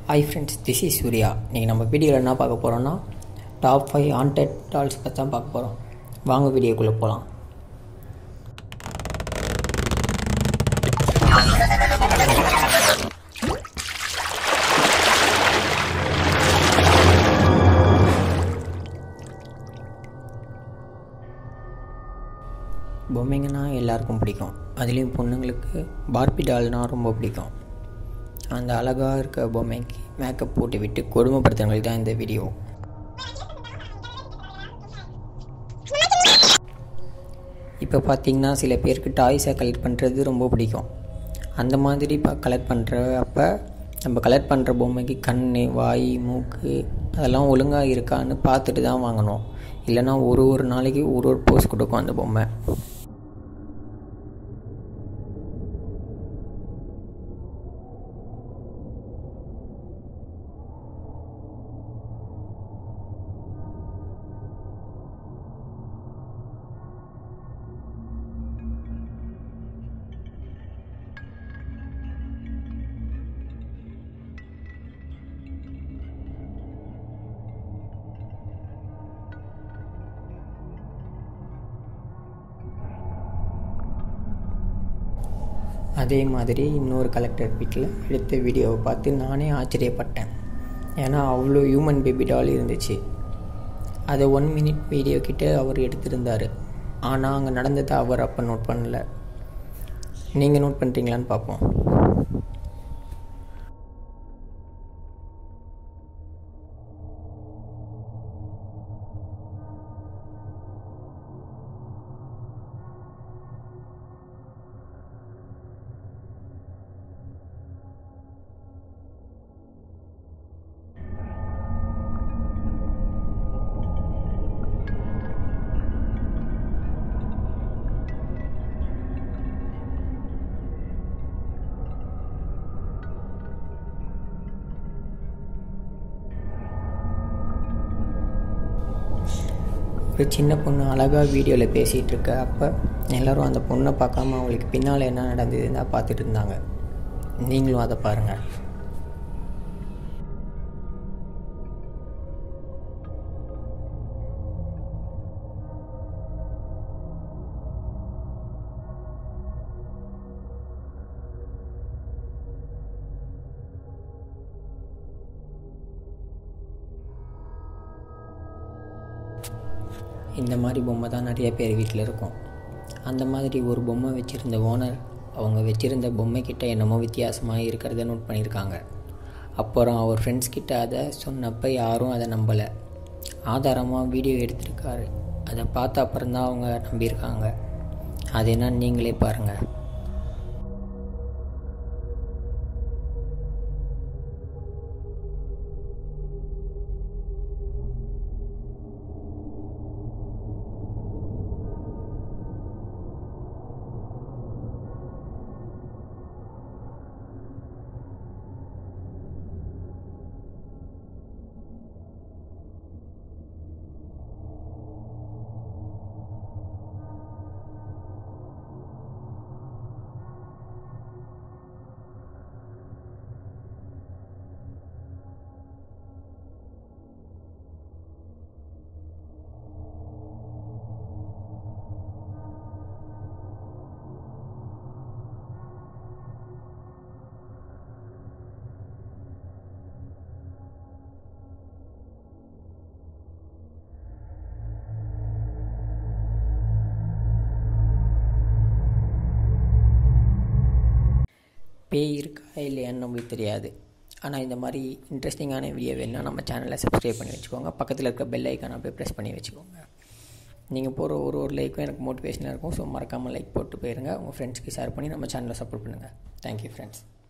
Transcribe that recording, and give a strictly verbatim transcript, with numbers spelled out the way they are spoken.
Hi friends, this is Surya. இன்னைக்கு நம்ம வீடியோவில் என்ன பார்க்க போகிறோம்னா டாப் ஃபைவ் ஹாண்டட் டால்ஸ் பற்றி தான் பார்க்க போகிறோம். வாங்க வீடியோக்குள்ளே போகலாம். பொம்மைங்கன்னா எல்லாருக்கும் பிடிக்கும். அதுலேயும் பொண்ணுங்களுக்கு பார்பி டால்னால் ரொம்ப பிடிக்கும். அந்த அழகாக இருக்க பொம்மைக்கு மேக்கப் போட்டு விட்டு கொடுமைப்படுத்துறவங்களுக்கு தான் இந்த வீடியோ. இப்போ பார்த்திங்கன்னா சில பேருக்கு டாய்ஸை கலெக்ட் பண்ணுறது ரொம்ப பிடிக்கும். அந்த மாதிரி இப்போ கலெக்ட் பண்ணுற அப்போ நம்ம கலெக்ட் பண்ணுற பொம்மைக்கு கண், வாய், மூக்கு அதெல்லாம் ஒழுங்காக இருக்கான்னு பார்த்துட்டு தான் வாங்கணும். இல்லைனா ஒரு ஒரு நாளைக்கு ஒரு ஒரு போஸ் கொடுக்கும் அந்த பொம்மை. அதே மாதிரி இன்னொரு கலெக்டர் வீட்டில் எடுத்த வீடியோவை பார்த்து நானே ஆச்சரியப்பட்டேன். ஏன்னா அவ்வளோ ஹியூமன் பேபி டால் இருந்துச்சு. அதை ஒன் மினிட் வீடியோ கிட்டே அவர் எடுத்திருந்தார். ஆனால் அங்கே நடந்ததை அவர் அப்போ நோட் பண்ணல. நீங்கள் நோட் பண்ணுறீங்களான்னு பார்ப்போம். ஒரு சின்ன பொண்ணு அழகாக வீடியோவில் பேசிகிட்டு இருக்க அப்போ எல்லோரும் அந்த பொண்ணை பார்க்காம அவங்களுக்கு பின்னால் என்ன நடந்ததுன்னு தான் பார்த்துட்டு இருந்தாங்க. நீங்களும் அதை பாருங்கள். இந்த மாதிரி பொம்மை தான் நிறைய பேர் வீட்டில் இருக்கும். அந்த மாதிரி ஒரு பொம்மை வச்சுருந்த ஓனர் அவங்க வச்சுருந்த பொம்மைக்கிட்ட என்னமோ வித்தியாசமாக இருக்கிறத நோட் பண்ணியிருக்காங்க. அப்புறம் அவர் ஃப்ரெண்ட்ஸ் கிட்ட அதை சொன்னப்போ யாரும் அதை நம்பலை. ஆதாரமாக வீடியோ எடுத்திருக்காரு. அதை பார்த்த அப்புறம்தான் அவங்க நம்பியிருக்காங்க. அது என்னன்னு நீங்களே பாருங்கள். பேய் இருக்கா இல்லையான்னு நம்மளுக்கு தெரியாது. ஆனால் இந்த மாதிரி இன்ட்ரெஸ்டிங்கான வீடியோ வேணுன்னா நம்ம சேனலை சப்ஸ்கிரைப் பண்ணி வச்சுக்கோங்க. பக்கத்தில் இருக்க பெல் ஐக்கானை அப்படியே ப்ரெஸ் பண்ணி வச்சுக்கோங்க. நீங்கள் போகிற ஒரு ஒரு லைக்கும் எனக்கு மோட்டிவேஷனாக இருக்கும். ஸோ மறக்காமல் லைக் போட்டு போயிருங்க. உங்கள் ஃப்ரெண்ட்ஸ்க்கு ஷேர் பண்ணி நம்ம சேனலை சப்போர்ட் பண்ணுங்கள். Thank you friends.